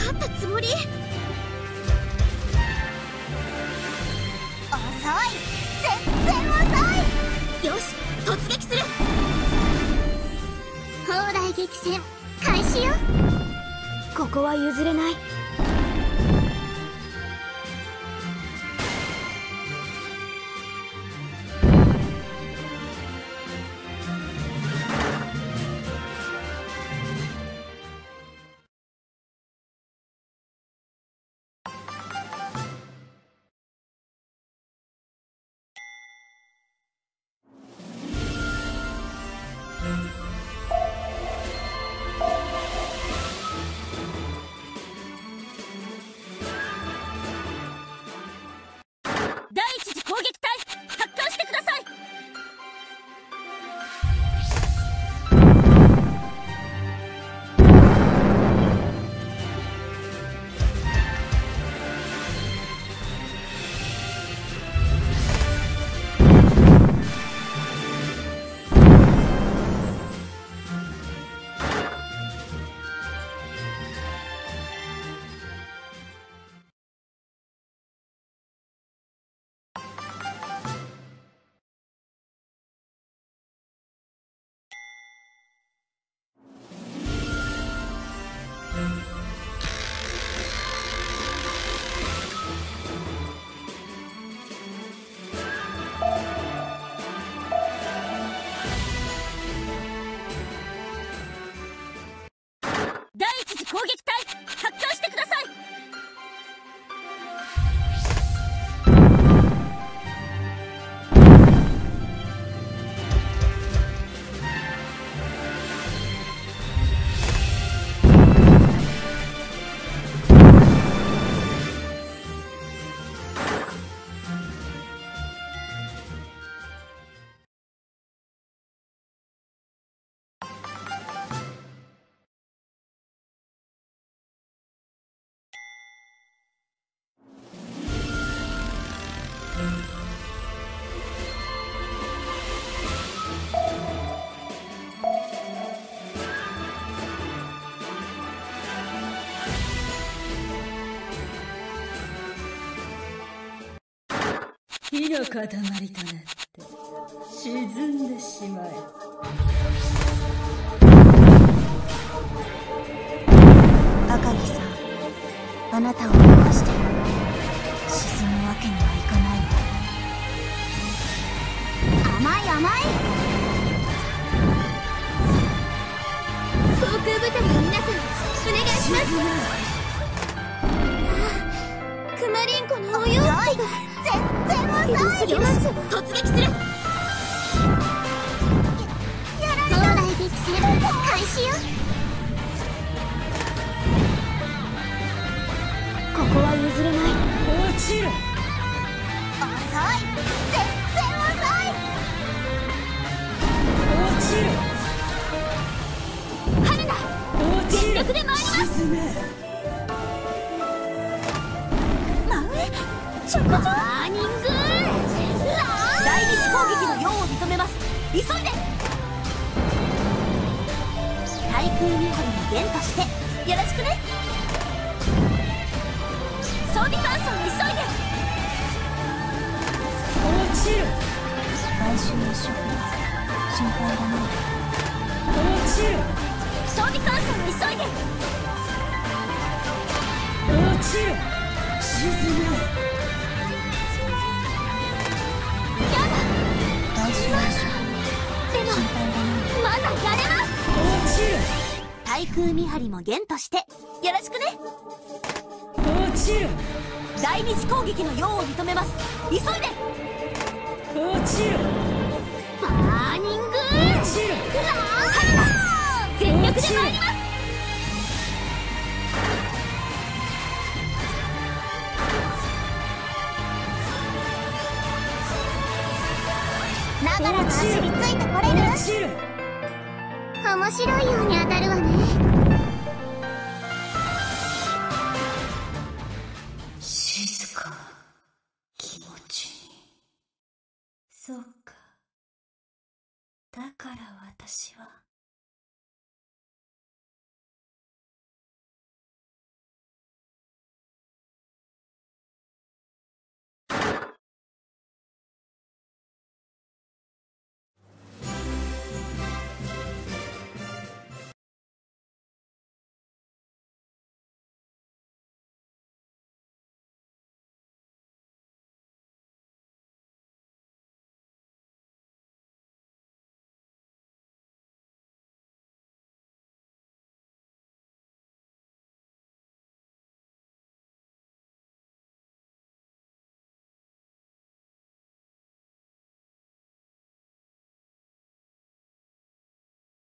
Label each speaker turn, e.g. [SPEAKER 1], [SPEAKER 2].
[SPEAKER 1] 勝ったつもり。遅い、全然遅い。よし、突撃する。砲台激戦開始よ。ここは譲れない。第一次攻撃隊発艦してください。第一次攻撃隊発艦してください。
[SPEAKER 2] 火の塊となって沈んでしまえ。
[SPEAKER 1] 赤城さん、あなたを残して沈むわけにはいかないわ。甘い甘い。航空部隊の皆さん、お願いします。クマリンコのお洋服が全然遅い。よし、突撃する。砲台激戦開始よ。ここは譲れない。
[SPEAKER 2] 落ちる。
[SPEAKER 1] 遅い、全然遅い。
[SPEAKER 2] 落ちる。
[SPEAKER 1] 春菜、全力で回ります。
[SPEAKER 2] 沈め。
[SPEAKER 1] 真上直上。バーニング第二次攻撃の用を認めます。急いで。対空見張りの弦としてよろしくね。装備換装急いで。
[SPEAKER 2] 落ちる。
[SPEAKER 1] 買収の処分心配だね。
[SPEAKER 2] 落ちる。
[SPEAKER 1] 装備換装急いで。
[SPEAKER 2] 落ちる。沈め。
[SPEAKER 1] やだ。買収の処分でも心配だね。まだやれます。
[SPEAKER 2] 落ちる。
[SPEAKER 1] 対空見張りも弦としてよろしくね。
[SPEAKER 2] 落ちる。
[SPEAKER 1] 第二次攻撃の用を認めます。急いで。
[SPEAKER 2] 落ちる。
[SPEAKER 1] バーニング
[SPEAKER 2] 落ちる。
[SPEAKER 1] 春菜、全力で参ります。長良の足についてこれる？
[SPEAKER 2] 落ちる。
[SPEAKER 1] 面白いように当たるわね。
[SPEAKER 2] 静か、気持ちいい。そうか。だから私は